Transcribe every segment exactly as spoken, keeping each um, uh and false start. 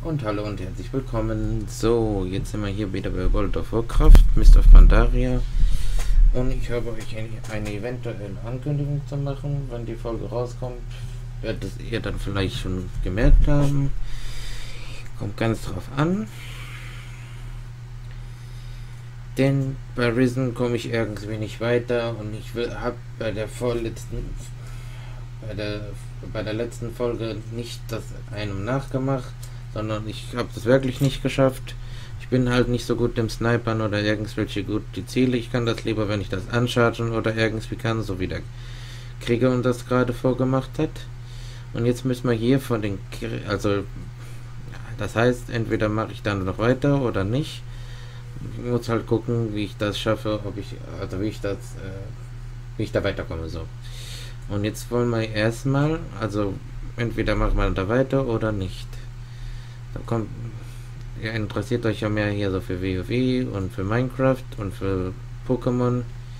Und hallo und herzlich willkommen. So, jetzt sind wir hier wieder bei World of Warcraft, Mist of Pandaria. Und ich habe euch eine, eine eventuelle Ankündigung zu machen. Wenn die Folge rauskommt, werdet ihr dann vielleicht schon gemerkt haben. Kommt ganz drauf an. Denn bei Risen komme ich irgendwie nicht weiter und ich habe bei der vorletzten bei der bei der letzten Folge nicht das einem nachgemacht, sondern ich habe das wirklich nicht geschafft. Ich bin halt nicht so gut im Snipern oder irgendwelche gut die Ziele. Ich kann das lieber, wenn ich das anchargen oder irgendwie kann, so wie der Krieger uns das gerade vorgemacht hat. Und jetzt müssen wir hier von den, also das heißt, entweder mache ich dann noch weiter oder nicht. Ich muss halt gucken, wie ich das schaffe, ob ich, also wie ich das, äh, wie ich da weiterkomme, so. Und jetzt wollen wir erstmal, also entweder machen wir da weiter oder nicht. Da kommt, ja, interessiert euch ja mehr hier so für WoW und für Minecraft und für Pokémon.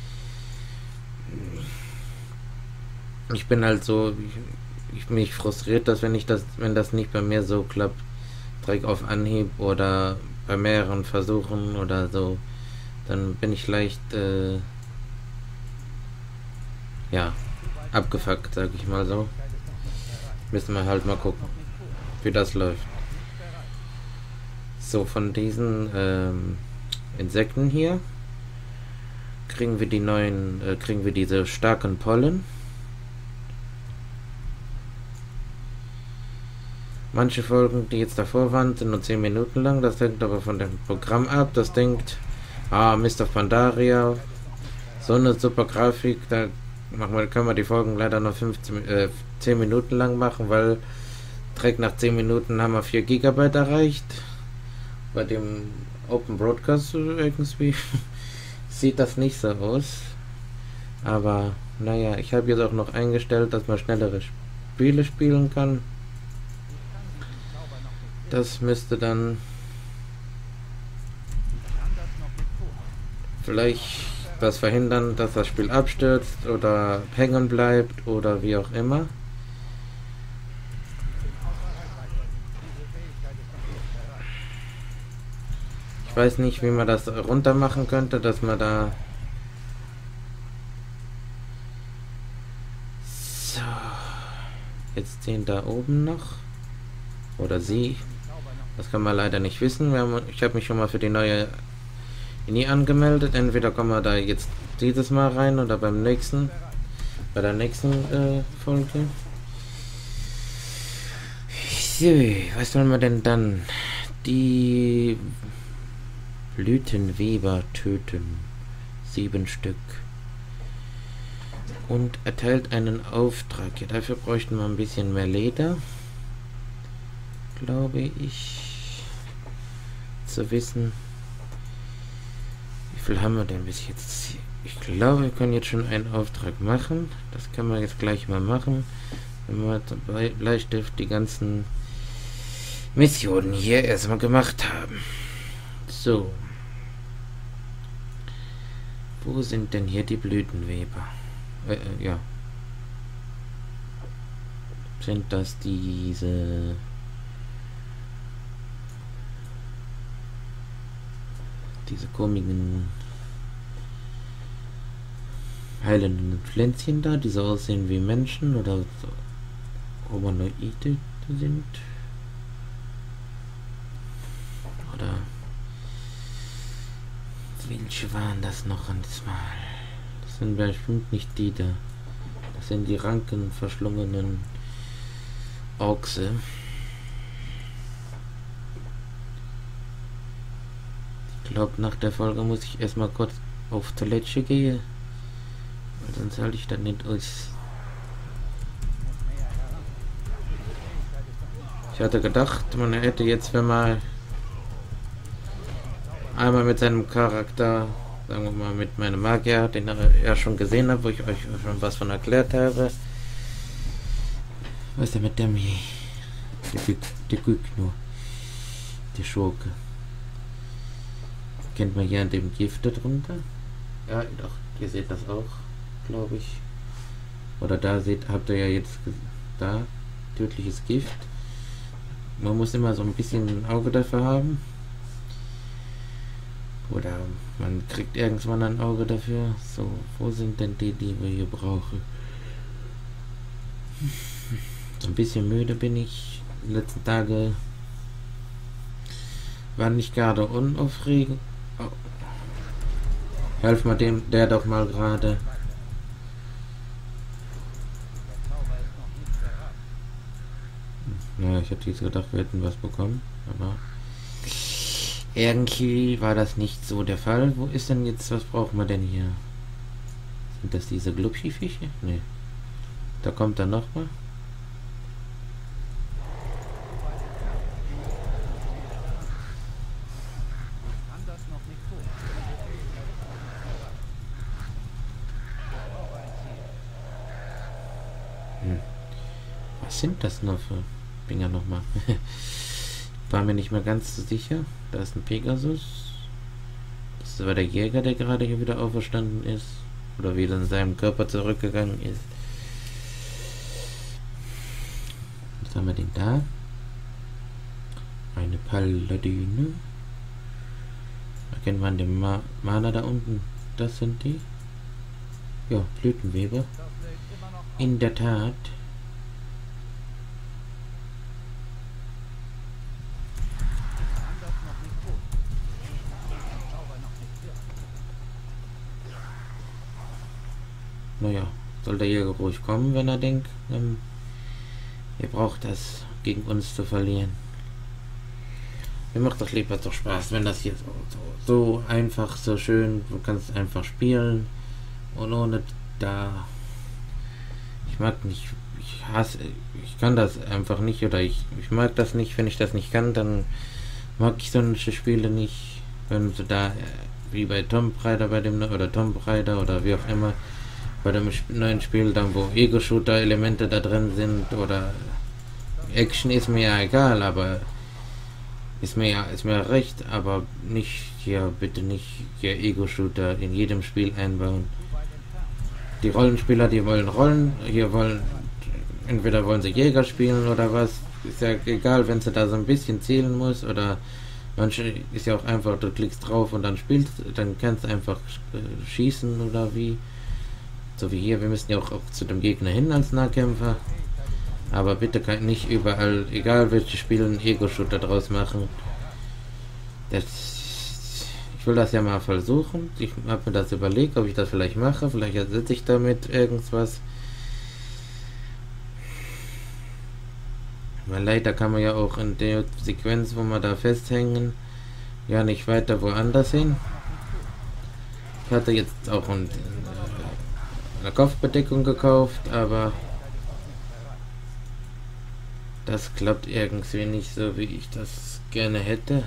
Ich bin halt so, ich, ich mich frustriert, dass wenn ich das, wenn das nicht bei mir so klappt, direkt auf Anhieb oder bei mehreren Versuchen oder so, dann bin ich leicht, äh, ja, abgefuckt, sag ich mal so. Müssen wir halt mal gucken, wie das läuft. So, von diesen ähm, Insekten hier kriegen wir die neuen, äh, kriegen wir diese starken Pollen. Manche Folgen, die jetzt davor waren, sind nur zehn Minuten lang. Das hängt aber von dem Programm ab. Das denkt, ah, Mist of Pandaria, so eine super Grafik, da machen wir, können wir die Folgen leider nur fünfzehn, äh, zehn Minuten lang machen, weil direkt nach zehn Minuten haben wir vier Gigabyte erreicht. Bei dem Open Broadcast irgendwie sieht das nicht so aus. Aber naja, ich habe jetzt auch noch eingestellt, dass man schnellere Spiele spielen kann. Das müsste dann vielleicht das verhindern, dass das Spiel abstürzt oder hängen bleibt oder wie auch immer. Ich weiß nicht, wie man das runter machen könnte, dass man da so, jetzt den da oben noch oder sie. Das kann man leider nicht wissen. Wir haben, ich habe mich schon mal für die neue nie angemeldet. Entweder kommen wir da jetzt dieses Mal rein oder beim nächsten, bei der nächsten äh, Folge. So, was sollen wir denn dann? Die Blütenweber töten. Sieben Stück. Und erteilt einen Auftrag. Ja, dafür bräuchten wir ein bisschen mehr Leder. Glaube ich. Zu wissen. Wie viel haben wir denn bis jetzt? Ich glaube, wir können jetzt schon einen Auftrag machen. Das können wir jetzt gleich mal machen. Wenn wir dabei Bleistift die ganzen Missionen hier erstmal gemacht haben. So. Wo sind denn hier die Blütenweber? Äh, äh, ja. Sind das diese... diese komischen heilenden Pflänzchen da, die so aussehen wie Menschen oder so Humanoide sind? Oder welche waren das noch einmal? Das sind bestimmt nicht die da. Das sind die rankenverschlungenen Ochse. Ich glaube, nach der Folge muss ich erstmal kurz auf Toilette gehen, weil sonst halte ich dann nicht aus. Ich hatte gedacht, man hätte jetzt, wenn man einmal mit seinem Charakter, sagen wir mal mit meinem Magier, den ihr ja schon gesehen habt, wo ich euch schon was von erklärt habe. Was ist denn mit dem hier? Der Glück nur. Die Schurke. Kennt man hier an dem Gift drunter? Ja, doch, ihr seht das auch, glaube ich. Oder da seht, habt ihr ja jetzt da tödliches Gift. man muss immer so ein bisschen ein Auge dafür haben. Oder man kriegt irgendwann ein Auge dafür. So, wo sind denn die, die wir hier brauchen? So ein bisschen müde bin ich. Die letzten Tage war nicht gerade unaufregend. Oh. Helf mal dem, der doch mal gerade. Naja, ich hätte jetzt gedacht, wir hätten was bekommen, aber irgendwie war das nicht so der Fall. Wo ist denn jetzt, was brauchen wir denn hier? Sind das diese Glubschi-Fische? Ne. Da kommt dann noch mal. Hm. Was sind das noch für Dinger nochmal? War mir nicht mehr ganz so sicher. Da ist ein Pegasus. Das ist aber der Jäger, der gerade hier wieder auferstanden ist. Oder wieder in seinem Körper zurückgegangen ist. Was haben wir denn da? Eine Paladine. Erkennt man den Ma Mana da unten? Das sind die? Ja, Blütenweber. In der Tat. Naja, soll der Jäger ruhig kommen, wenn er denkt, ähm, ihr braucht das gegen uns zu verlieren. Mir macht das lieber doch Spaß, wenn das hier so, so, so einfach, so schön, du kannst einfach spielen und ohne da. Ich mag nicht, ich hasse, ich kann das einfach nicht oder ich, ich mag das nicht, wenn ich das nicht kann, dann mag ich solche Spiele nicht, wenn sie da, wie bei Tomb Raider bei dem, oder Tomb Raider oder wie auch immer, bei dem neuen Spiel, dann wo Ego-Shooter-Elemente da drin sind oder Action ist mir ja egal, aber ist mir ja ist mir recht, aber nicht hier bitte nicht hier Ego-Shooter in jedem Spiel einbauen. Die Rollenspieler, die wollen Rollen, hier wollen entweder wollen sie Jäger spielen oder was, ist ja egal, wenn sie da so ein bisschen zielen muss oder manche ist ja auch einfach, du klickst drauf und dann spielst, dann kannst du einfach schießen oder wie. So wie hier, wir müssen ja auch, auch zu dem Gegner hin als Nahkämpfer. Aber bitte kann nicht überall, egal welche Spiele, einen Ego-Shooter draus machen. Das, ich will das ja mal versuchen. Ich habe mir das überlegt, ob ich das vielleicht mache. Vielleicht ersetze ich damit irgendwas. Weil leider kann man ja auch in der Sequenz, wo wir da festhängen, ja nicht weiter woanders hin. Ich hatte jetzt auch ein eine Kopfbedeckung gekauft, aber das klappt irgendwie nicht so, wie ich das gerne hätte.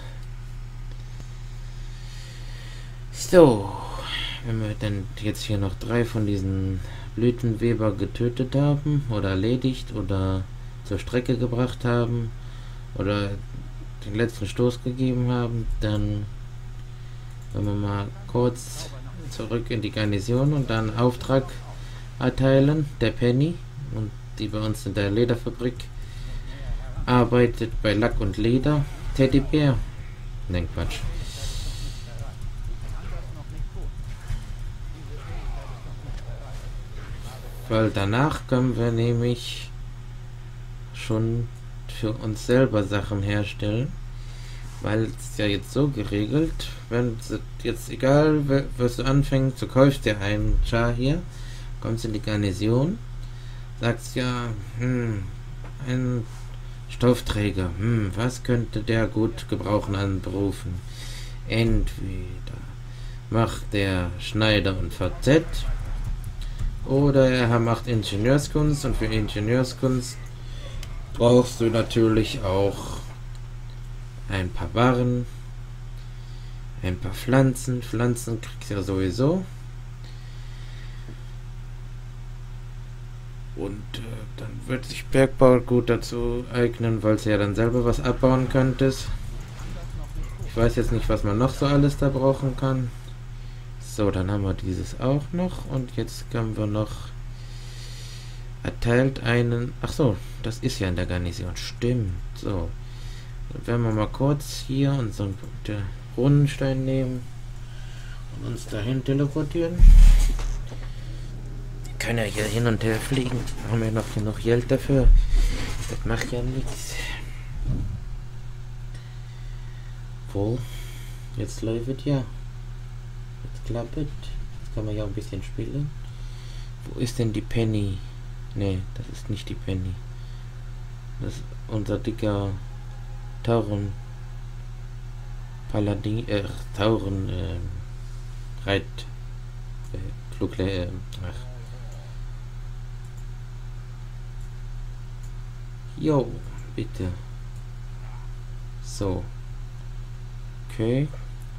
So, wenn wir dann jetzt hier noch drei von diesen Blütenweber getötet haben oder erledigt oder zur Strecke gebracht haben oder den letzten Stoß gegeben haben, dann wenn wir mal kurz zurück in die Garnison und dann Auftrag erteilen, der Penny, und die bei uns in der Lederfabrik arbeitet bei Lack und Leder. Teddybär. Nein, Quatsch. Weil danach können wir nämlich schon für uns selber Sachen herstellen. Weil es ist ja jetzt so geregelt, wenn jetzt egal, was du anfängst, du kaufst dir einen Char hier, kommst in die Garnison, sagst ja, hm, ein Stoffträger, hm, was könnte der gut gebrauchen an Berufen? Entweder macht der Schneider und V Z oder er macht Ingenieurskunst, und für Ingenieurskunst brauchst du natürlich auch ein paar Waren, ein paar Pflanzen. Pflanzen kriegst du ja sowieso. Und äh, dann wird sich Bergbau gut dazu eignen, weil du ja dann selber was abbauen könntest. Ich weiß jetzt nicht, was man noch so alles da brauchen kann. So, dann haben wir dieses auch noch. Und jetzt können wir noch erteilt einen... Ach so, das ist ja in der Garnison. Stimmt. So. werden wir mal kurz hier unseren Runenstein nehmen und uns dahin teleportieren. Wir können ja hier hin und her fliegen. Haben wir noch genug Geld dafür. Das macht ja nichts. Wo? Jetzt läuft ja. Jetzt klappt. Jetzt kann man ja ein bisschen spielen. Wo ist denn die Penny? Nee, das ist nicht die Penny. Das ist unser dicker Tauren Paladin, äh, Tauren, äh, Reit, äh, Flugle, äh, ach. Jo, bitte. So. Okay.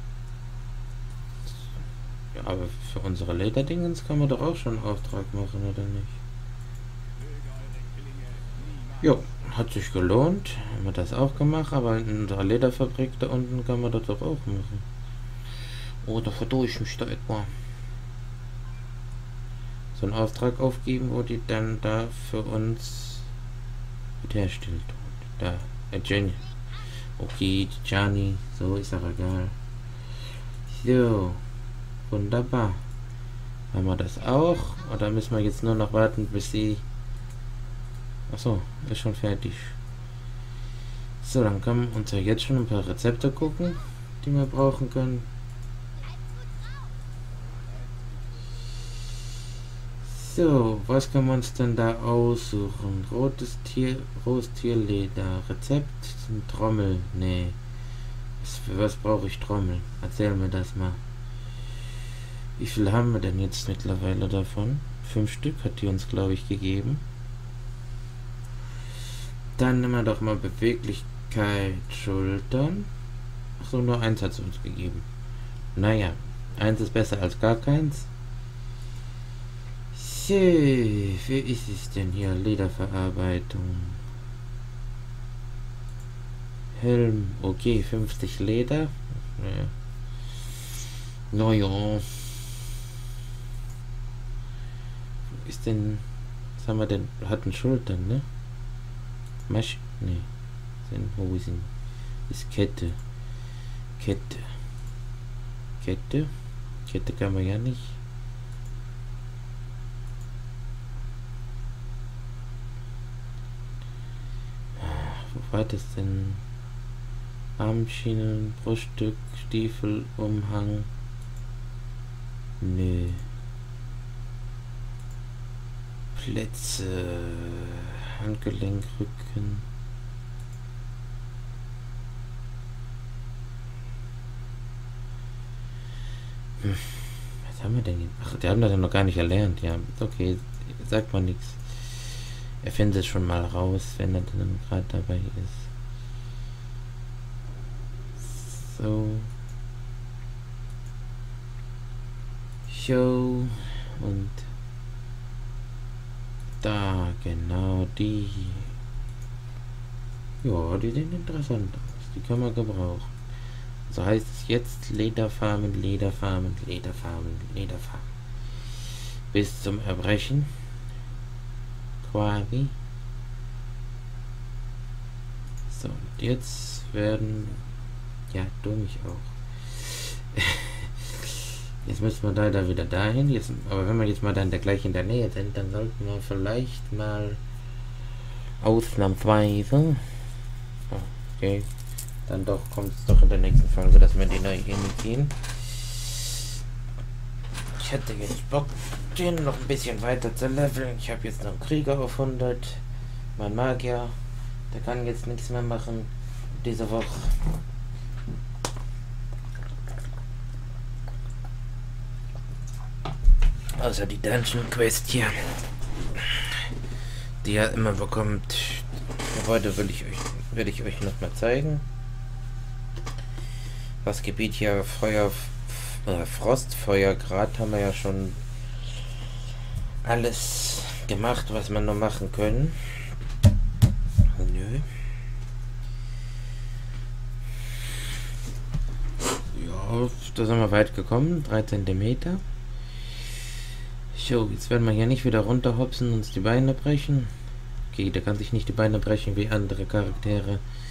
Ja, aber für unsere Lederdingens kann man doch auch schon einen Auftrag machen, oder nicht? Jo, hat sich gelohnt. Haben wir das auch gemacht, aber in unserer Lederfabrik da unten kann man das doch auch machen. Oder verdurre ich mich da etwa? So einen Auftrag aufgeben, wo die dann da für uns mit herstellt. Da, äh, Jenny. Okay, Gianni, so ist aber egal. So, wunderbar. Haben wir das auch? Oder müssen wir jetzt nur noch warten, bis sie... Achso, ist schon fertig. So, dann können wir uns ja jetzt schon ein paar Rezepte gucken, die wir brauchen können. So, was können wir uns denn da aussuchen? Rotes Tier, rohes Tierleder, Rezept, Trommel, nee. Was, für was brauche ich Trommel? Erzähl mir das mal. Wie viel haben wir denn jetzt mittlerweile davon? Fünf Stück hat die uns, glaube ich, gegeben. Dann nehmen wir doch mal Beweglichkeit, Schultern. Achso, nur eins hat es uns gegeben. Naja, eins ist besser als gar keins. So, wie ist es denn hier? Lederverarbeitung. Helm, okay, fünfzig Leder. Naja. Naja. Wo ist denn... Was haben wir denn? Wir hatten Schultern, ne? Masch... Ne. Sind Hosen. Ist Kette. Kette. Kette. Kette kann man ja nicht. Wo war das denn? Armschienen, Bruststück, Stiefel, Umhang. Nö. Plätze. Handgelenk, Rücken. Hm. Was haben wir denn hier? Ach, die haben das ja noch gar nicht erlernt. Ja, okay, sagt man nichts. Er findet es schon mal raus, wenn er dann gerade dabei ist. So. Show. Und da, genau die. Ja, die sehen interessant aus. Die können wir gebrauchen. So heißt es jetzt Lederfarmen, Lederfarmen, Lederfarmen, Lederfarmen. Bis zum Erbrechen. Quasi. So, und jetzt werden... Ja, du mich auch. Jetzt müssen wir leider wieder dahin. Jetzt, aber wenn wir jetzt mal dann da gleich in der Nähe sind, dann sollten wir vielleicht mal ausnahmsweise... Okay. Dann doch kommt es doch in der nächsten Folge, dass wir die neue initiieren. Ich hätte jetzt Bock, den noch ein bisschen weiter zu leveln. Ich habe jetzt noch einen Krieger auf hundert. Mein Magier, der kann jetzt nichts mehr machen diese Woche. Außer die Dungeon Quest hier, die er immer bekommt. Heute will ich euch, will ich euch noch mal zeigen. Das Gebiet hier Feuer, äh, Frostfeuergrad haben wir ja schon alles gemacht, was wir noch machen können. Nö. Ja, da sind wir weit gekommen, drei Zentimeter. So, jetzt werden wir hier nicht wieder runterhopsen und uns die Beine brechen. Okay, der kann sich nicht die Beine brechen wie andere Charaktere.